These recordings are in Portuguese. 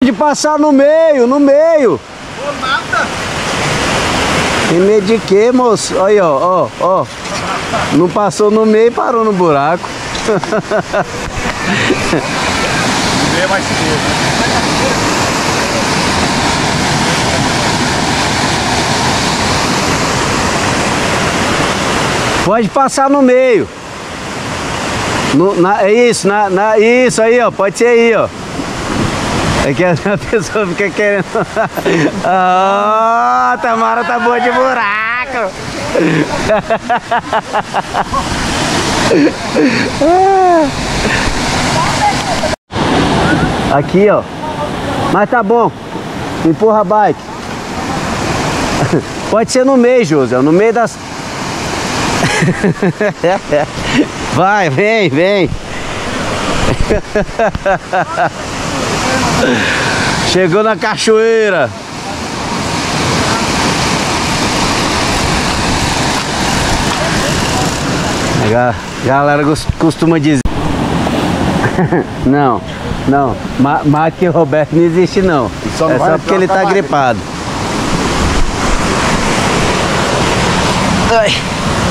Pode passar no meio, no meio. Ô, nada. Tem medo de quê, moço? Aí, ó. Não passou no meio e parou no buraco. No meio é mais seguro. Pode passar no meio. Isso aí, ó. Pode ser aí, ó. É que a pessoa fica querendo. Ah, Tamara tá boa de buraco. Aqui, ó. Mas tá bom. Empurra a bike. Pode ser no meio, José. No meio das... Vai, vem. Chegou na cachoeira. A galera costuma dizer. Não. Mas que o Roberto não existe não. É só porque ele tá gripado. Ai.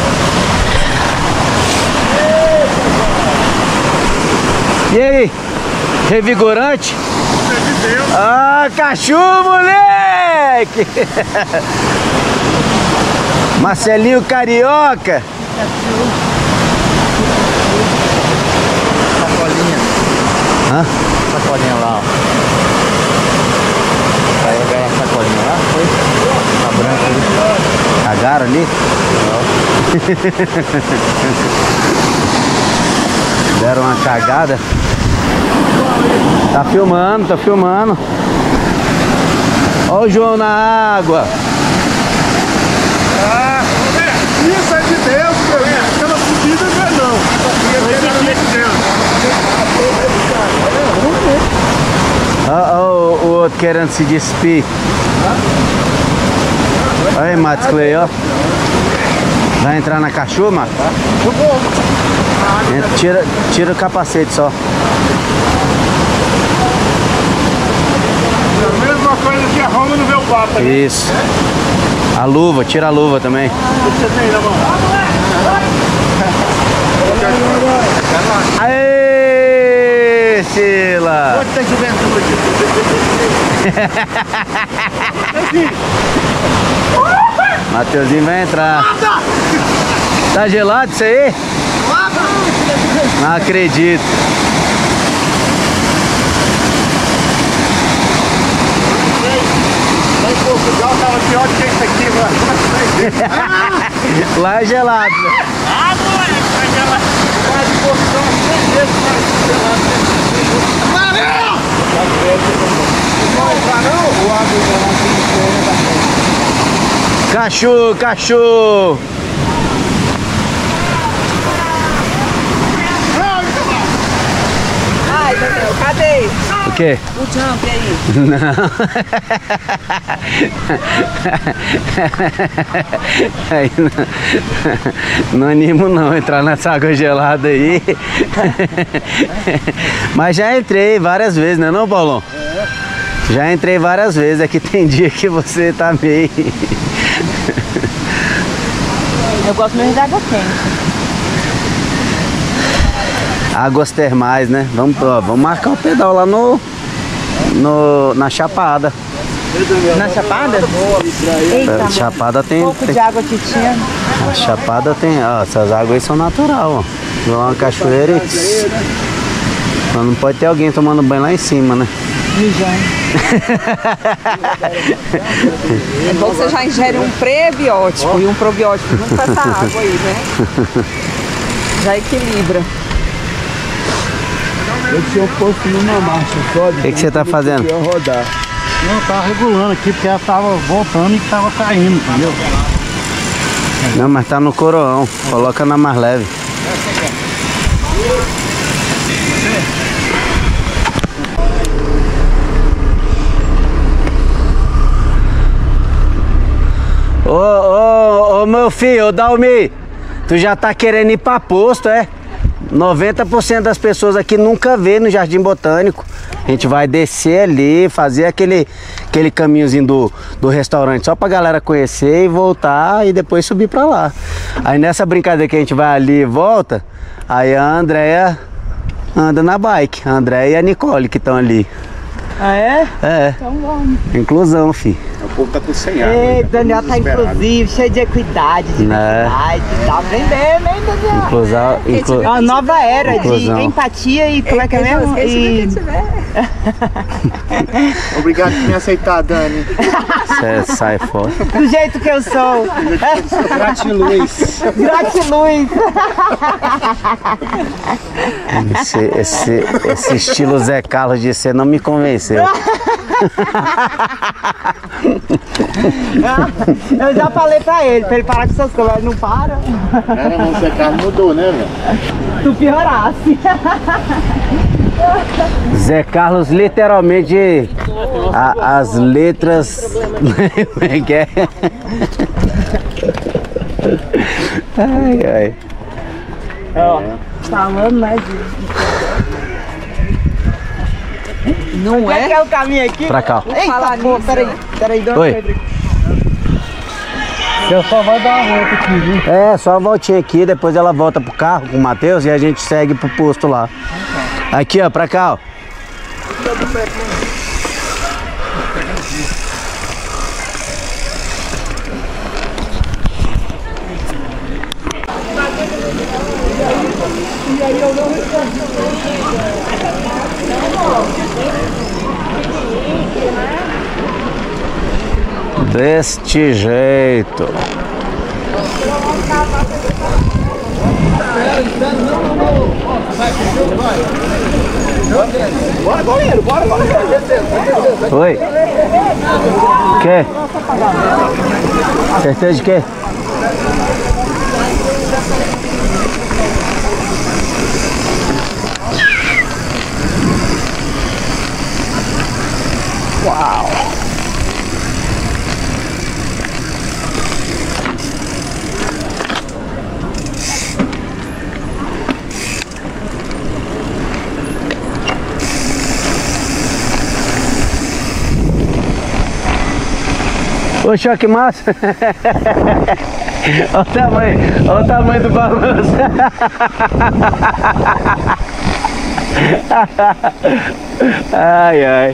E aí? Revigorante? Ah, cachorro, moleque! Marcelinho Carioca. Sacolinha. Hã? Sacolinha lá, ó. Vai pegar a sacolinha lá, foi? Tá branca ali. Cagaram ali? Deram uma cagada. Tá filmando. Olha o João na água. Ah, isso é de Deus, meu filho. Aquela subida não é não. Isso aqui é de Deus. Olha o outro querendo se despir. Aí, Matos Clay, ó. Vai entrar na cachorra, Matos? Tira o capacete só. A mesma coisa que a Roma não vê o Papa. Isso. A luva, tira a luva também. Você tem na mão. Aê, Sila! Quanta juventude. Mateuzinho vai entrar. Tá gelado isso aí? Não acredito. Lá em Portugal tava pior do que isso aqui, mano. Lá é gelado. Ah, moleque, tá gelado. Lá de Portugal 100 vezes mais gelado. Valeu! Não vai entrar não? O água Cachorro! Ai, Daniel, cadê? O quê? O jump aí. Aí não animo não entrar nessa água gelada aí. Mas já entrei várias vezes, né não, Paulão? Já entrei várias vezes, é que tem dia que você tá meio... Eu gosto mesmo de água quente. Águas termais, né? Vamos marcar o pedal lá na Chapada. Na Chapada? Eita, A Chapada tem... um pouco de água que tinha. A Chapada tem... Ó, essas águas aí são natural, ó. Vão uma cachoeira e... Mas não pode ter alguém tomando banho lá em cima, né? Mijando. É bom que você já ingere um prebiótico e um probiótico junto com essa água aí, né? Já equilibra. Eu tinha posto numa marcha só. O que você tá fazendo? Eu ia rodar. Não, tava regulando aqui porque ela tava voltando e tava caindo, entendeu? Não, mas tá no coroão. Coloca na mais leve. Ô meu filho, ô Dalmi, tu já tá querendo ir pra posto, é? 90% das pessoas aqui nunca vê no Jardim Botânico. A gente vai descer ali, fazer aquele caminhozinho do restaurante só pra galera conhecer e voltar e depois subir pra lá. Aí nessa brincadeira que a gente vai ali e volta, aí a Andréia anda na bike. A Andréia e a Nicole que estão ali. Ah, é? É. Então vamos. Inclusão, fi. O povo tá tudo sem água. Ei, Daniel tá inclusivo, cheio de equidade, de verdade. Tá aprendendo, hein, Daniel? Uma nova era inclusão. de empatia e como é que é mesmo? Obrigado por me aceitar, Dani. Cê sai fora. Do jeito que eu sou. Gratiluz. Gratiluz. Esse estilo Zé Carlos de ser não me convenceu. Eu já falei pra ele parar com essas coisas, mas não para. Cara, mas o Zé Carlos mudou, né, velho? Tu piorasse. Zé Carlos literalmente as letras. Como é que é? Ai, ai. Ó, falando, né, não é? É o caminho aqui? Pra cá. Eita, pô, peraí, dona Oi. Pedro. Você só vai dar uma volta aqui, viu? É, só uma voltinha aqui, depois ela volta pro carro com o Matheus e a gente segue pro posto lá. Aqui, ó, pra cá, ó. Deste jeito. Bora, goleiro, bora. Oi. Quê? Certeza de quê? Uau. Poxa, que massa! Olha o tamanho do balanço! Ai, ai!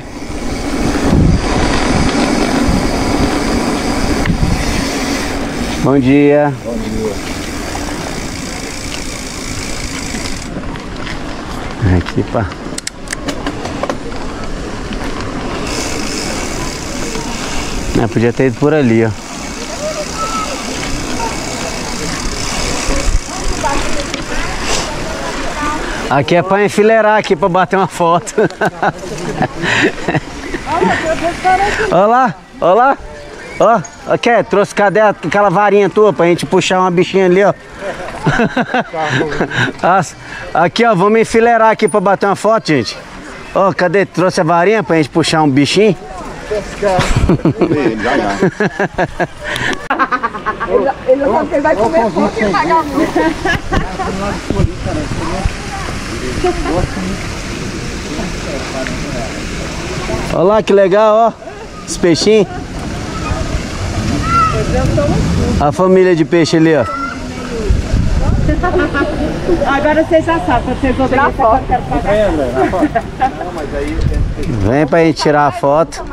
Bom dia! Bom dia. Aqui, pá! Podia ter ido por ali, ó. Aqui é pra enfileirar aqui, pra bater uma foto. Olha lá, olha lá. Ó, aqui, trouxe, cadê aquela varinha tua pra gente puxar uma bichinha ali, ó. Aqui, ó, vamos enfileirar aqui pra bater uma foto, gente. Ó, cadê? Trouxe a varinha pra gente puxar um bichinho? Ele não sabe que ele vai comer pouco e pagar muito. Olha lá que legal, ó. Esse peixinho. A família de peixe ali, ó. Agora vocês já sabem, pra vocês tirar a foto. Vem pra gente tirar a foto.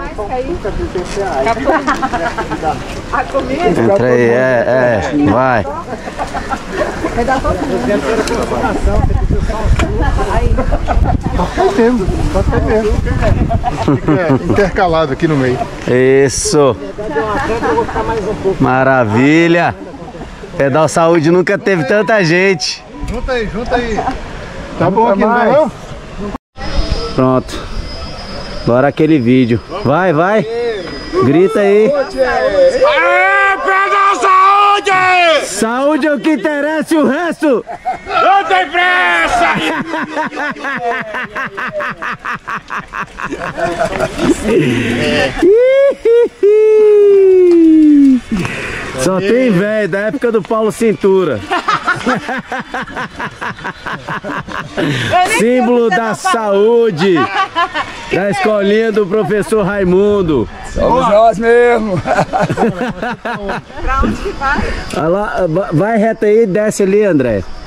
A comida? Entra aí, vai. Vai dar foto. Tá entendendo. Intercalado aqui no meio. Isso. Maravilha. Pedal Saúde nunca teve tanta gente. Junta aí. Tá bom aqui, não é não? Pronto. Bora aquele vídeo. Vai. Grita aí. Aê, Pedal Saúde! Saúde é o que interessa e o resto. Não tem pressa! Só tem velho da época do Paulo Cintura. Símbolo da saúde da escolinha do professor Raimundo. Somos nós mesmo. Pra onde que vai? Olha lá, vai reto aí e desce ali, André.